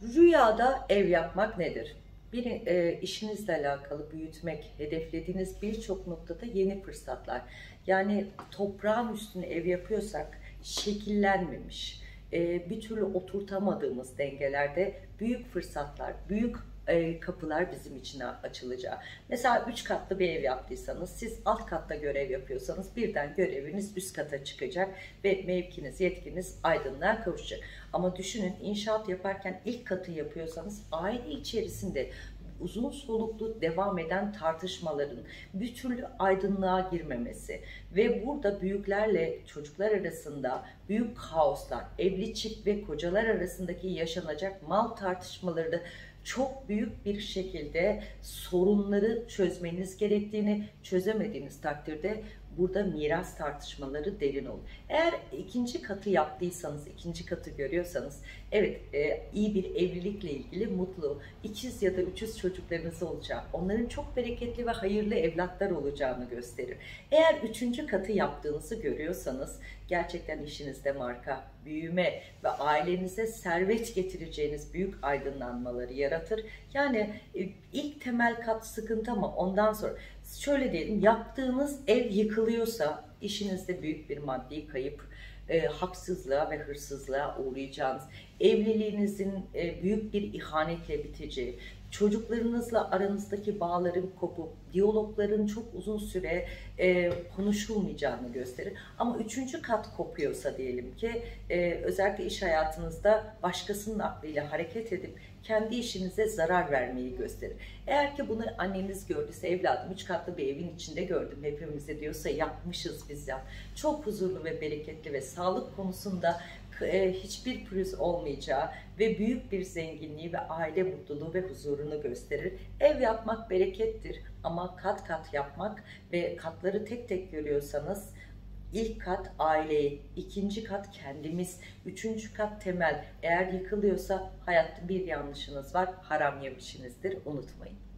Rüyada ev yapmak nedir? Bir işinizle alakalı büyütmek, hedeflediğiniz birçok noktada yeni fırsatlar. Yani toprağın üstüne ev yapıyorsak şekillenmemiş, bir türlü oturtamadığımız dengelerde büyük fırsatlar, büyük kapılar bizim için açılacak. Mesela 3 katlı bir ev yaptıysanız, siz alt katta görev yapıyorsanız birden göreviniz üst kata çıkacak ve mevkiniz, yetkiniz aydınlığa kavuşacak. Ama düşünün, inşaat yaparken ilk katı yapıyorsanız aile içerisinde uzun soluklu devam eden tartışmaların bir türlü aydınlığa girmemesi ve burada büyüklerle çocuklar arasında büyük kaoslar, evli çift ve kocalar arasındaki yaşanacak mal tartışmaları da çok büyük bir şekilde sorunları çözmeniz gerektiğini, çözemediğiniz takdirde burada miras tartışmaları derin olur. Eğer ikinci katı yaptıysanız, ikinci katı görüyorsanız, evet, iyi bir evlilikle ilgili mutlu, ikiz ya da üçüz çocuklarınız olacak. Onların çok bereketli ve hayırlı evlatlar olacağını gösterir. Eğer üçüncü katı yaptığınızı görüyorsanız, gerçekten işinizde marka, büyüme ve ailenize servet getireceğiniz büyük aydınlanmaları yaratır. Yani ilk temel kat sıkıntı ama ondan sonra şöyle diyelim, yaptığınız ev yıkılıyorsa işinizde büyük bir maddi kayıp, haksızlığa ve hırsızlığa uğrayacağınız, evliliğinizin büyük bir ihanetle biteceği, çocuklarınızla aranızdaki bağların kopup, diyalogların çok uzun süre konuşulmayacağını gösterir. Ama üçüncü kat kopuyorsa diyelim ki, özellikle iş hayatınızda başkasının aklıyla hareket edip kendi işinize zarar vermeyi gösterir. Eğer ki bunu anneniz gördüyse, evladım 3 katlı bir evin içinde gördüm hepimizi diyorsa, yapmışız biz ya. Çok huzurlu ve bereketli ve sağlık konusunda hiçbir pürüz olmayacağı ve büyük bir zenginliği ve aile mutluluğu ve huzurunu gösterir. Ev yapmak berekettir ama kat kat yapmak ve katları tek tek görüyorsanız, İlk kat aileyi, ikinci kat kendimiz, üçüncü kat temel. Eğer yıkılıyorsa hayatta bir yanlışınız var, haram yemişsinizdir, unutmayın.